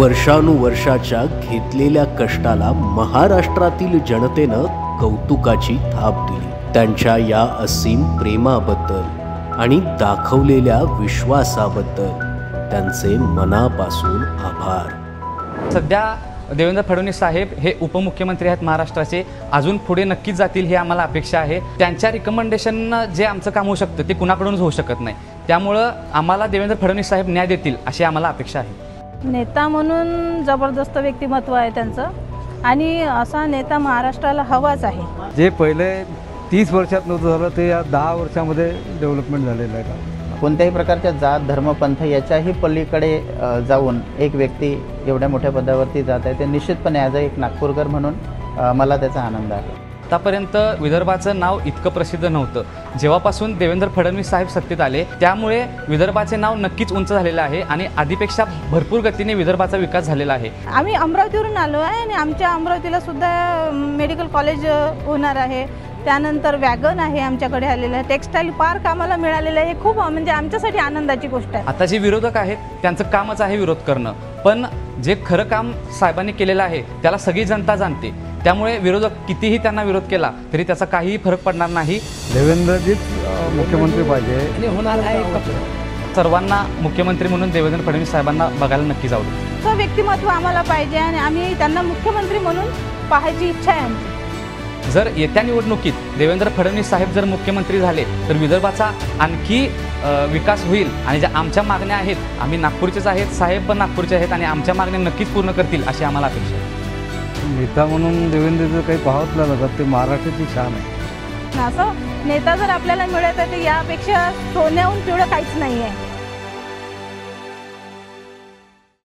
वर्षानुवर्षाच्या घेतलेल्या कष्टाला महाराष्ट्रातील जनतेनं कौतुकाची थाप दिली। त्यांच्या या असीम प्रेमाबद्दल आणि दाखवलेल्या विश्वासाबद्दल त्यांचे मनापासून आभार। सध्या देवेंद्र फडणवीस साहेब हे उपमुख्यमंत्री आहेत महाराष्ट्राचे, अजून पुढे नक्कीच जातील ही आम्हाला अपेक्षा आहे। त्यांच्या रिकमेंडेशननं जे आमचं काम होऊ शकतं ते कुणाकडूनच होऊ शकत नाही, त्यामुळं आम्हाला देवेंद्र फडणवीस साहेब न्याय देतील अशी आम्हाला अपेक्षा आहे। नेता म्हणून जबरदस्त व्यक्तिमत्व आहे त्यांचं आणि असा नेता महाराष्ट्राला हवाच आहे। जे पहिले 30 वर्षात नव्हतं झालं ते या 10 वर्षामध्ये डेव्हलपमेंट झालेलं आहे। कोणत्याही प्रकारच्या जात धर्म पंथ याच्याही पलीकडे जाऊन एक व्यक्ती एवढ्या मोठ्या पदावरती जात आहे, ते निश्चितपणे ॲज अ एक नागपूरकर म्हणून मला त्याचा आनंद आहे। आतापर्यंत विदर्भाचं नाव इतकं प्रसिद्ध नव्हतं, जेव्हापासून देवेंद्र फडणवीस साहेब सत्तेत आले त्यामुळे विदर्भाचे नाव नक्कीच उंच झालेलं आहे आणि आधीपेक्षा भरपूर गतीने विदर्भाचा विकास झालेला आहे। आम्ही अमरावतीवरून आलो आहे आणि आमच्या अमरावतीला सुद्धा मेडिकल कॉलेज होणार आहे, त्यानंतर वॅगन आहे आमच्याकडे आलेलं आहे, टेक्स्टाईल पार्क आम्हाला मिळालेलं आहे। खूप म्हणजे आमच्यासाठी आनंदाची गोष्ट आहे। आता जे विरोधक आहेत त्यांचं कामच आहे विरोध करणं, पण जे खरं काम साहेबांनी केलेलं आहे त्याला सगळी जनता जाणते, त्यामुळे विरोधक कितीही त्यांना विरोध केला तरी त्याचा काहीही फरक पडणार नाही। देवेंद्रजीच मुख्यमंत्री पाहिजे आणि होणार आहे। सर्वांना मुख्यमंत्री म्हणून देवेंद्र फडणवीस साहेबांना बघायला नक्कीच आवडेल। तो व्यक्तिमत्व आम्हाला पाहिजे आणि आम्ही त्यांना मुख्यमंत्री म्हणून पाहायची इच्छा आहे आमची। जर येत्या निवडणुकीत देवेंद्र फडणवीस साहेब जर मुख्यमंत्री झाले तर विदर्भाचा आणखी विकास होईल आणि ज्या आमच्या मागण्या आहेत, आम्ही नागपूरचेच आहेत, साहेब पण नागपूरचे आहेत आणि आमच्या मागण्या नक्कीच पूर्ण करतील अशी आम्हाला अपेक्षा आहे। नेता म्हणून देवेंद्रचं काही पाहत नाही लागत, ते महाराष्ट्राची शान आहे। असं नेता जर आपल्याला मिळत आहे तर यापेक्षा सोन्याहून पिवळं काहीच नाही आहे।